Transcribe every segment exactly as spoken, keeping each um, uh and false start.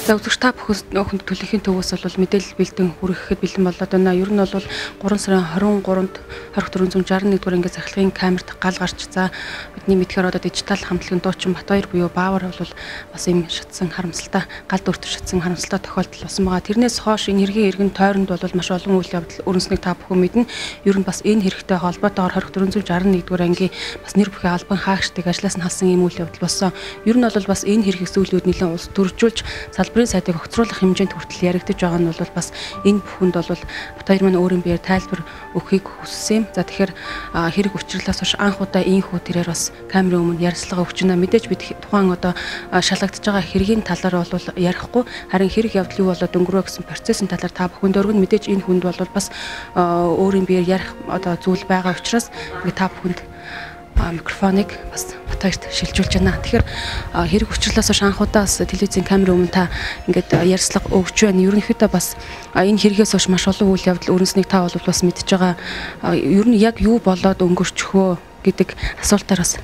За үзэгч та бүхэнд төлөхийн төвөөс бол мэдээлэл бэлдэн хүргэхэд бэлэн болоод байна. Ер нь бол гурван сарын хорин гурванд хорих дөрвөн шарна нэгдүгээр ангид захирлагын камерт гал гарч за бидний мэдхээр одоо дижитал хамтлагийн дуучин Батбаяр буюу Баавар бол бас ийм шатсан харамсалтай гал дүртэр шатсан харамсалтай тохиолдол болсон байгаа. Тэрнээс хойш энэ хэргийн иргэн тойронд бол маш олон үйл явдал өрнөснийг та бүхэн мэднэ. Ер нь бас энэ хэрэгтэй холбоотойгоор хорих дөрвөн шарна нэгдүгээр ангийн бас нэр бүхий албан хаагчдыг ажлаас нь халсан ийм үйл явдал болсон. Ер нь бол бас энэ хэрэг зүйлүүд нэлээд улс төржүүлж салбарын сайдыг огцруулах хэмжээнд хүртэл яригдж байгаа нь бол бас энэ бүхэнд бол Батбаяр маань өөрийн биеэр тайлбар өгөхийг хүссэн юм. За тэгэхээр хэрэг учрлаас хойш анх удаа ийхүү тэрээр бас камерын өмнө ярилцлага өгч байна. Мэдээж бид тухайн одоо шалгагдж байгаа хэргийн талаар бол ярихгүй харин хэрэг явдал юу болоод өнгөрөө гэсэн процессын талаар та бүхэнд өргөн мэдээж энэ хүнд бол бас өөрийн биеэр ярих одоо зүйл байгаа учраас ингээ та бүхэнд микрофоныг бас Батбаярт шилжүүлж байна. Тэгэхээр хэрэг учрлаас хойш анхудаас телевизийн камерын өмнө та ингээд ярьцлага өгч байна. Ерөнхийдөө бас энэ хэрэгээс хойш маш олон үйл явдал өрнөснийг та бол бас мэдж байгаа. Ер нь яг юу болоод өнгөрчихөө гэдэг асуултаар бас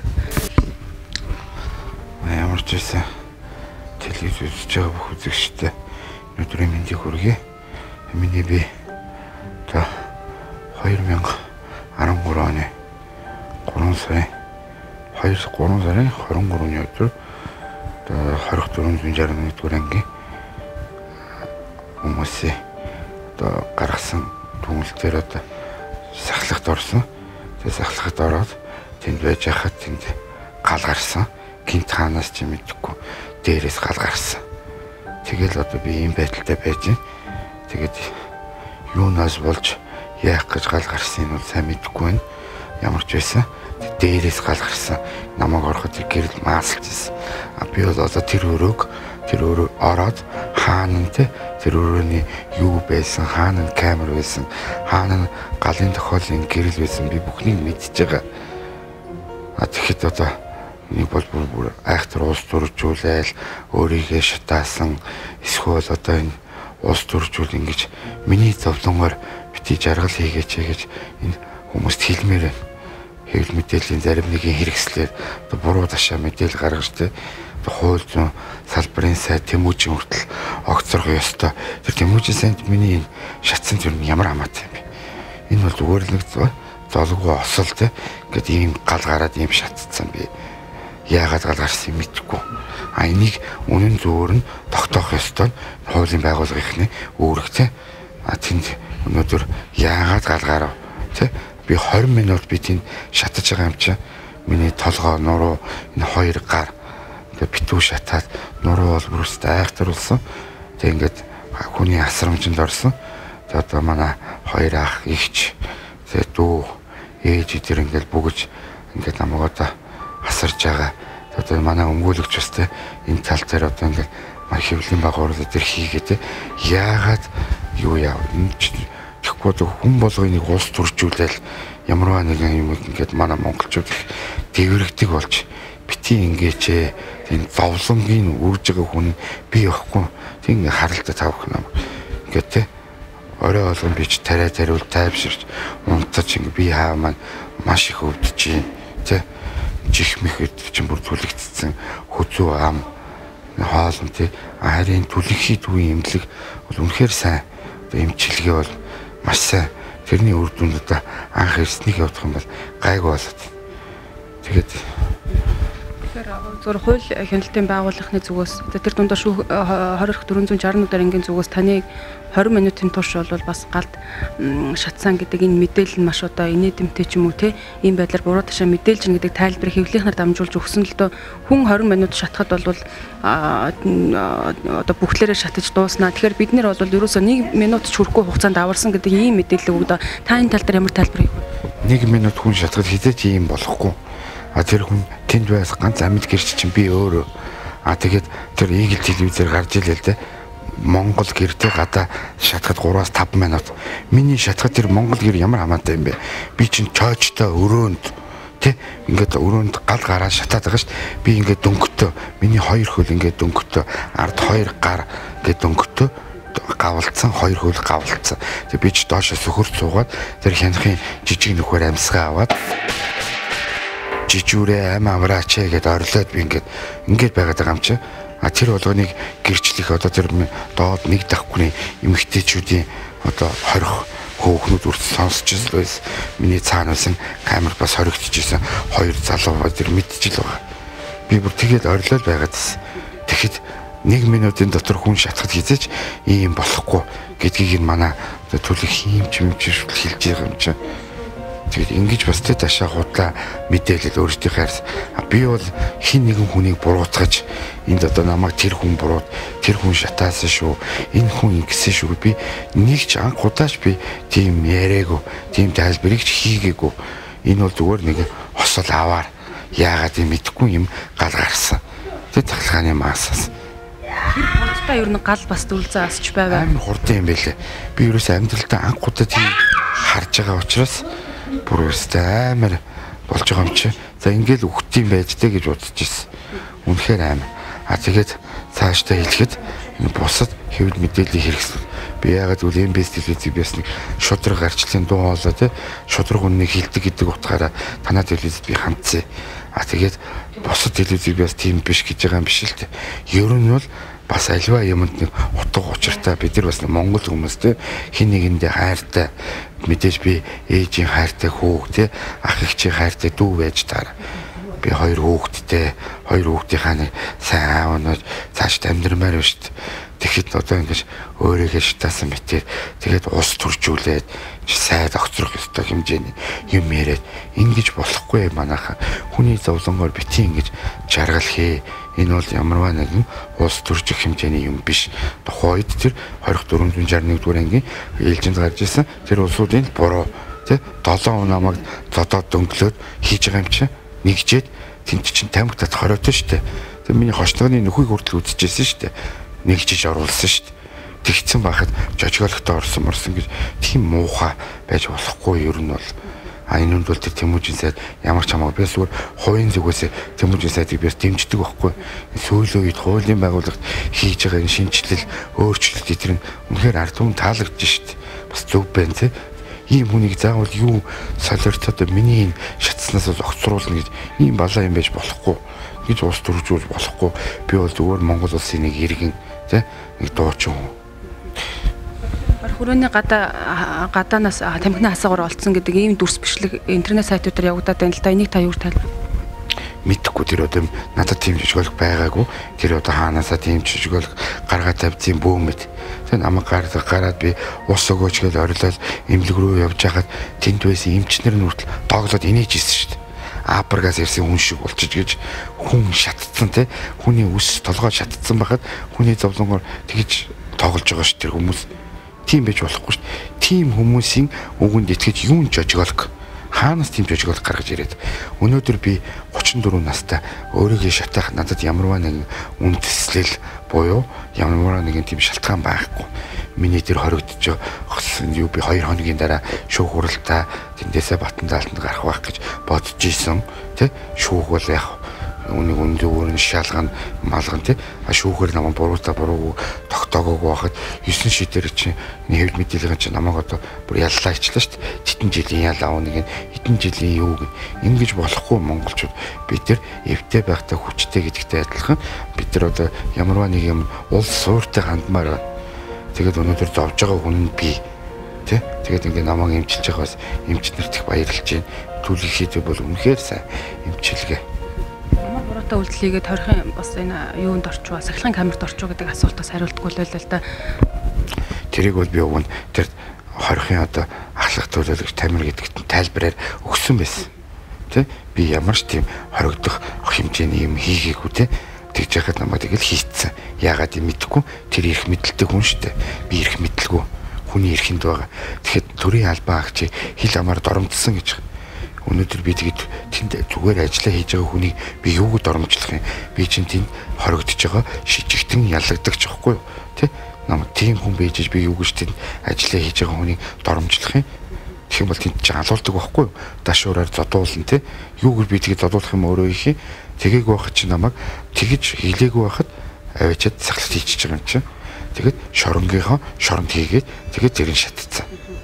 ямар ч байсан телевиз үзэж байгаа бүх үзэгчтэй өнөөдрийн мэндийг хүргэе. Миний би та хоёр мянга арван гурван оны гурван сарын гурван сарын хорин гурваны өдөр хорих дөрвөн шарна нэгдүгээр ангийн хүмүүсийн одоо гаргасан дүгнэлтээр одоо сахлагт орсон. Тэгээ сахлагт ороод тэнд байж хахад тэнд гал гарсан. Гинт хаанаас ч мэдхгүй дээрээс гал гарсан. Тэгэл одоо би ийм байдалтай байж байна. Тэгээд юунаас болж яах гэж гал гарсан нь бол сайн мэдэхгүй байна. Ямар ч байсан дээрээс гал гарсан. Намайг ороход гэрэл маасалжсэн. А би бол одоо тэр өрөөг тэр өрөө ороод хаана нь те тэр өрөөний юу байсан, хаана нь камер байсан, хаана нь галын тохиолын гэрэл байсан би бүхнийг мэдчихэж байгаа. А тэгэхэд одоо нэг бол бүр бүр айхтар уус төржүүлээл өөрийгөө шатаасан эсвэл одоо энэ уус төржүүл ингэж миний зовлонгоор бити жаргал хийгээч гэж энэ хүмүүст хэлмээр байна. Хэвлэл мэдээллийн зарим нэгэн хэрэгслээр одоо буруу ташаа мэдээлэл гаргаж тэ хууль зүйн салбарын сайд Тэмүүжин хүртэл огцорох ёстой. Тэр Тэмүүжин сайд миний энэ шатсан зүйл нь ямар хамаатай юм бэ? Энэ бол зүгээр л нэг золгүй осол тэ ингээд ийм гал гараад ийм шатцсан би. Яагаад гал гарсан юм мэдэхгүй. А энийг үнэн зөвөр нь тогтоох ёстой хуулийн байгууллагын үүрэг тэ. А тэнд өнөөдөр яагаад гал гарав тэ би хорин минут би тэнд шатаж байгаа юм чи миний толгой нуруу энэ хоёр гар тэгээ битүү шатаад нуруу бол бүрстэй айхтар болсон. Тэг ингээд хүний асрамжинд орсон. Тэг одоо манай хоёр ах ихч тэг дүү ээж идэр ингээд бүгж ингээд намайг одоо асарж байгаа. Одоо манай өмгөөлөгч бас тэ энэ тал дээр одоо ингээд маш хэвлэлийн байгууллага дээр хийгээд яагаад юу яав энэ тэгэхгүй хүн болгоныг уус төржүүлээл ямарваа нэгэн юм ингээд манай монголчууд дэврэгдэг болж бити ингээч энэ зовлонгийн үрж байгаа хүн би явахгүй тийм харалтаа тавх юм ингээд тэ орой болгон би ч тариа тариул тайвширч унтаж ингээд би хаа маань маш их өвдөж чинь тэ чих мэхэд чинь бүр түлэгдсэн хөзөө ам хоолн тэ харин түлхий дүү имлэг бол үнэхээр сайн эмчилгээ бол маш сайн. Тэрний үр дүнд одоо анх ирснийг явуулах юм бол гайгүй болоод. Тэгээд тэгэхээр зөвхөн хууль хяналтын байгууллагын зүгээс тэр дундаа шүү хорих дөрвөн шарна дараагийн зүгээс таны хорин минутын турш бол бас галд шатсан гэдэг энэ мэдээлэл нь маш одоо инээдэмтэй ч юм уу те ийм байдлаар буруу ташаа мэдээлж гин гэдэг тайлбар хэвлэлийнхаар дамжуулж өгсөн л дөө хүн хорин минут шатахад бол одоо бүхлээрээ шатаж дууснаа. Тэгэхээр бид нэр бол ерөөсөө нэг минут ч хүрэхгүй хугацаанд аварсан гэдэг ийм мэдээлэл өгдөө. Та энэ тал дээр ямар тайлбар хийв? нэг минут хүн шатахад хизээч ийм болохгүй. А тэр хүн тэнд байс ганц амьд гэрч чинь би өөрөө. А тэгээд тэр Игэл телевизээр гарч илээ л дээ. Монгол гэртэй гадаа шатахад гураас таван минут. Миний шатахад тэр монгол гэр ямар хамаатай юм бэ? Би чинь чойчтой өрөөнд тэ ингээд өрөөнд гал гараад шатаад байгаа шүү дээ. Би ингээд дөнгөтөө миний хоёр хөл ингээд дөнгөтөө ард хоёр гар ингээд дөнгөтөө гавалцсан хоёр хөл гавалцсан. Тэг би ч доошоо сөхөрч суугаад тэр хянахын жижиг нөхөр амьсгаа аваад жижүүрээ ам амраач гэд орлоод би ингээд ингээд байгаад байгаа юм чи. А тэр болгоныг гэрчлэх одоо тэр доод нэг дахгүйний эмэгтэйчүүдийн одоо хорих хөөхнүүд үрд сонсч байсан. Миний цаанаас нь камер бас хоригдчихсэн. Хоёр залуу тэр мэдчихэл байгаа. Би бүр тэгээд орилол байгаадсэн. Тэгэхэд нэг минутын дотор хүн шатахад хизээч ийм болохгүй гэдгийг нь манай төлөх юм ч юм чи хэлж байгаа юм чи. Тэгээд ингэж бас тэ ташаа худлаа мэдээлэл өөртөө харс. Би бол хин нэгэн хүнийг буруутгаж энд одоо намайг тэр хүн бурууд тэр хүн шатаасан шүү. Энэ хүн ингэсэн шүү. Би нэг ч анх удаач би тийм яриаггүй, тийм тайлбарыг ч хийгээгүй. Энэ бол зүгээр нэг хосол аваар яагаад юм мэдэхгүй юм гал гарсан. Тэ тахлгааны маасаас. Тэр хурдтай ер нь гал бас дүлзээ асч байваа. Амар хурдан юм байлээ. Би ерөөсөө амьдралдаа анх удаа тийм харж байгаа учраас бүр өстэй амар болж байгаа юм чи. За ингээл үхтийм байж тээ гэж бодож ирсэн. Үнэхээр амар. А тэгээд цаашдаа хэлэхэд бусад хэвлэл мэдээллийг хэрэгсэл. Би яагаад үл эм би эс телевизийг биес нэг шудраг гарчлалын дуу хоолой те шудраг үннийг хилдэг гэдэг утгаараа танаа телевизэд би хандсан. А тэгээд бусад телевизийг биес тийм биш гэж байгаа юм биш л те. Ер нь бол бас альва юмд нэг утга учиртай бид нар бас монгол хүмүүс те хин нэгэндээ хайртай мэдээж би ээжийн хайртай хүүг те ах эгчийн хайртай дүү байж таар би хоёр хүүхэдтэй хоёр хүүхдийнхаа нэг сайн аав өнөөж цааш амьдрмаар байна шүү дээ. Тэгэхэд одоо ингэж өөрийгөө шатаасан мэтэр тэгээд ус төржүүлээд сайд огцрох ёстой хэмжээний юм яриад ингэж болохгүй манайхан хүний зовлонгоор бити ингэж жаргал хээ. Энэ бол ямарваа нэгэн ус төржих хэмжээний юм биш. Тухайд тэр двадцать four шестьдесят one дугаар ангийн ээлжинд гарч ирсэн тэр улсуудын буруу тий долоон намайг зодоод дөнгөлөөд хийж байгаа юм чи нэгжээд тэнт чин тамхи татах хоройтой шүү дээ. Тэр миний хошногны нөхөйг хүртэл үдчихсэн шүү дээ. Нэгжиж оруулсан шүү дээ. Тэгсэн байхад жожгоологтой орсон морсон гэж тийм муухай байж болохгүй ер нь бол. А энэ нь бол тэр Тэмүүжин сайд ямар ч хамаагүй би зүгээр хувийн зүгээс Тэмүүжин сайдыг би дэмждэг байхгүй. Сүүлийн үед хуулийн байгууллагт хийж байгаа энэ шинжилэл өөрчлөлт эдгээр нь үнэхээр ард түмэн таалагдж шүү дээ. Бас зөв байна те. Ийм хүнийг заавал юу солирцоод миний энэ шатснаас огцруулна гэж ийм балаа юм байж болохгүй гэж ус төржүүлж болохгүй. Би бол зүгээр Монгол улсын нэг иргэн те нэг дуучин хүн. Хүрээний гадаа гадаанаас тамхины хасаагаар олцсон гэдэг ийм дүрс бичлэг интернет сайтуудаар явагдаад байна л да. Энийг та юу тайлбар? Мэдхгүй тэр одоо надад тийм жижиглэг байгаагүй. Тэр одоо хаанаасаа тийм жижиглэг гаргаад тавьсан бөөмэд. Тэг намайг гараад гараад би ус өгөөч гэж орилол эмнэлэг рүү явж хахад тэнд байсан эмчнэр нь хүртэл дооглоод инээж ирсэн шүү дээ. Апрагаас ирсэн хүн шиг болчих гэж хүн шатцсан те хүний үс толгой шатцсан байхад хүний зовлонгоор тэгж тоглож байгаа шүү дээ хүмүүс. Тийм байж болохгүй шүү дээ. Тийм хүмүүсийн үгэнд итгэж юун жожголог хаанаас тийм жожголог гаргаж ирээд өнөөдөр би thirty four настай өөрийгөө шатаах надад ямарваа нэгэн үндэслэл буюу ямарваа нэгэн тийм шалтгаан байхгүй. Миний тэр хоригдож гсэн юу би two хоногийн дараа шүүх хуралдаа тэндээсээ Батан даалтанд гарах байх гэж бодож исэн тий шүүх бол яг үнийг өндөр шалган малган тий шүүхээр намайг буруутаа буруу тогтоогоогүй байхад nine шидээр чинь хэвлэл мэдээлэл чинь намайг одоо бүр яллаа ичлаа шүү дээ. Титэн жилийн ялаа нэг хэдэн жилийн юу гэ ингэж болохгүй монголчууд бид нар эвтэй байхдаа хүчтэй гэдэгтэй адилхан бид нар одоо ямарваа нэг юм улс суурьтай хандмаар байна. Тэгээд өнөөдөр зовж байгаа хүн нь би тий тэгээд ингээ намайг эмчилж байгаа бас эмч нарт их баярлж байна. Түлхийдээ бол үнэхээр сайн эмчилгээ. Намайг буруутай үйлдэлийгээ торихын бас энэ юунд орчваа сахилгын камерт орчваа гэдэг асуултаас хариултгүй л байлаа л да. Тэрийг бол би өгөн тэр хорихын одоо ахлах төлөөлөгч тамир гэдэгт тайлбараар өгсөн байсан. Тэ би ямар ч тийм хоригдох хэмжээний юм хийгээгүй те тэгж яхад намайг тэгэл хийцэн. Яагаад юм мэдэхгүй тэр их мэдлэлтэй хүн шүү дээ. Би их мэдлгүй хүний эрхэнд байгаа. Тэгэхэд төрийн албан агчийг хил амаар доромдсон гэж. Өнөөдөр би тэгэд тэнд зүгээр ажиллаа хийж байгаа хүнийг би юуг доромжлох юм? Би чинь тэнд хоригдож байгаа шижигтэн ялагдагч байхгүй юу? Тэ намайг тийм хүн бийжж би юу гэж тэнд ажиллаа хийж байгаа хүнийг доромжлох юм? Тэгэх юм бол тэнд чинь алуулдаг байхгүй юу? Дашуураар зодуулна те. Юу гэж би тэгээд зодуулах юм өөрөө их юм. Тэгээг байхад чи намайг тэгж хийлээгүй байхад авчиад сахлт хийчихэж байгаа юм чинь. Тэгээд шоронгийнхоо шоронд хийгээд тэгээд зэрэг шатцсан.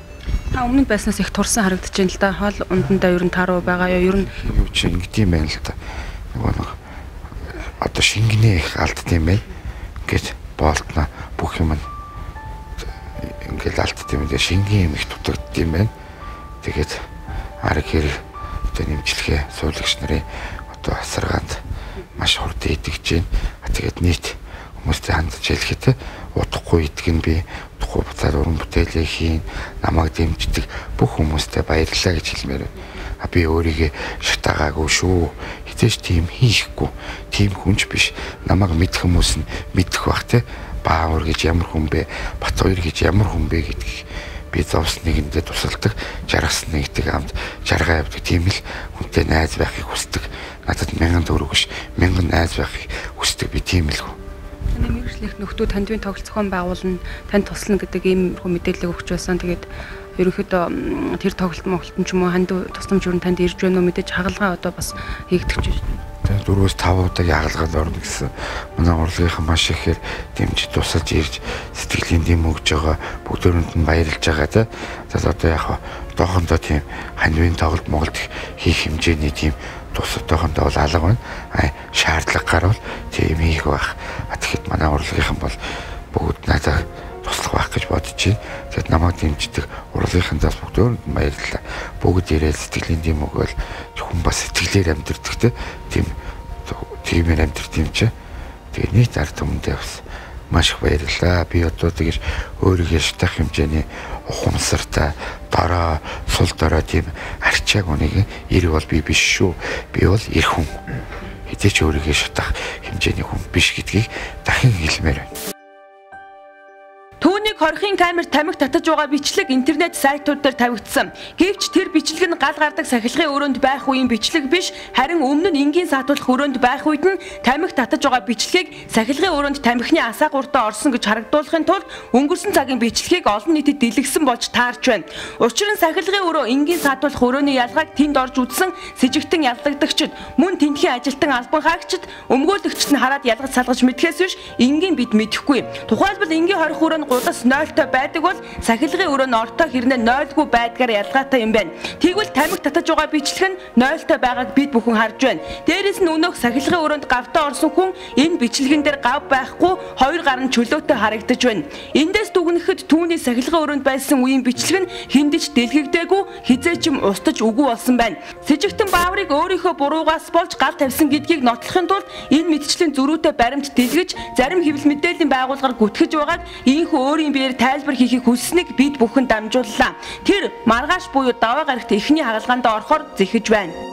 Та өмнө байснаас их турсан харагдаж байна л да. Хоол ундандаа ер нь тааруу байгаа ёо ер нь юу чи ингэдэм байна л да. Нөгөө нэг одоо шингэнэ их алдт юм байна. Ингээд болтно бүх юм ингээд алдт юм даа шингэн юм их дутагдд юм байна. Тэгээд арга хэрэг одоо нэмжлэхээ суулагч нарын одоо асаргаанд маш хурд идэгж байна. Тэгээд нийт хүмүүстэй хандж хэлэхэд удахгүй идэх нь би удахгүй буцаад уран бүтээлээ хийн, намайг дэмждэг бүх хүмүүстээ баярлалаа гэж хэлмээр байна. А би өөрийгөө шатаагаагүй шүү. Хизээш тийм хийхгүй. Тийм хүнч биш. Намайг мэдэх хүмүүс нь мэдэх бах те. Баавар гэж ямар хүн бэ? Бат хоёр гэж ямар хүн бэ гэдгийг би зовс нэгэндээ тусалдаг, жаргас нэгдэг амд жаргаа явдаг. Тийм л хүнтэй найз байхыг хүсдэг. Надад мянган төгрөг биш, мянган найз байхыг хүсдэг. Би тийм л хүн. Таны мэргэжлийнх нөхдөө тандвын тоглолт зохион байгуулна, танд туслана гэдэг ийм мэдээлэл өгч байсан. Тэгээд ерөнхийдөө тэр тоглолт моголтон ч юм уу ханд тусламж өрн танд ирж байна уу мэдээж хагалгаа одоо бас хийгдэж байна. Тэгээд дөрвөөс тав удаа ягалгаад орно гэсэн. Манай урлагийнхан маш ихээр дэмжиж тусалж ирж сэтгэлийн дэм өгж байгаа. Бүгдөөрэнд нь баярлж байгаа те. Тэгээд одоо яг одоохондоо тийм хандвын тоглолт Монголд хийх хэмжээний тийм тус одоохондоо бол алга байна. А шаардлага гарвал тийм хийх байх. Тэгэхэд манай урлагийнхан бол бүгд надад туслах байх гэж бодож байна. Тэгэхэд намайг дэмждэг урлагийнхандаас бүгдөөрэнд нь баярлалаа. Бүгд ирээд сэтгэлийн дэм өгөөл хүн бас сэтгэлээр амьдэрдэг те. Тийм тиймэр амьдэрдэг юм чи. Тэгээ нийт ард түмэндээ бас маш их баярлалаа. Би одоо тэгэж өөрийгөө шатах хэмжээний ухамсартай дараа сул дараа тийм арчааг үнийг эрэг бол би биш шүү. Би бол эр хүн. Хизээч өөрийгөө шатах хэмжээний хүн биш гэдгийг дахин хэлмээр байна. Түүнийг хорхийн камер тамхи татаж байгаа бичлэг интернет сайтууд дээр тавигдсан. Гэвч тэр бичлэг нь гал гардаг сахилгын өрөөнд байх үеийн бичлэг биш, харин өмнө нь энгийн сатуулах өрөөнд байх үед нь тамхи татаж байгаа бичлэгийг сахилгын өрөөнд тамхины асаа гуртаа орсон гэж харагдуулахын тулд өнгөрсөн цагийн бичлэгийг олон нийтэд дэлгэсэн болж таарч байна. Учир нь сахилгын өрөө энгийн сатуулах өрөөний ялгааг тэнд орж үзсэн сэжигтэн яллагдагчид, мөн тэнхгийн ажилтан албан хаагчид, өмгөөлөгчд нь хараад ялгаж салгаж мэдхээс биш энгийн бид мэдэхгүй. Тухайлбал энгийн хорих өрөөнд гудас нойлтой байдаг бол сахилгын өрөө нь ортой хэрнээ нойлгүй байдгаар ялгаатай юм байна. Тэгвэл тамхи татаж байгаа бичлэг нь нойлтой байгааг бид бүхэн харж байна. Дээрээс нь өнөөх сахилгын өрөөнд гавтаа орсон хүн энэ бичлэгэн дээр гав байхгүй хоёр гар нь чөлөөтэй харагдаж байна. Эндээс дүгнэхэд түүний сахилгын өрөөнд байсан үеийн бичлэг нь хиндэж дэлгэгдээгүй хизээч юм устж үгүй болсон байна. Сэжигтэн Бааврыг өөрийнхөө буруугаас болж гал тавьсан гэдгийг нотлохын тулд энэ мэдчлэлийн зөрүүтэй баримт дэлгэж зарим хэвлэл мэдээллийн байгууллагаар гүтгэж байгааг ийхүү өөрийн биеэр тайлбар хийхийг хүссэнийг бид бүхэн дамжууллаа. Тэр маргааш буюу даваа гарагт эхний хагалгаанд орохоор зэхэж байна.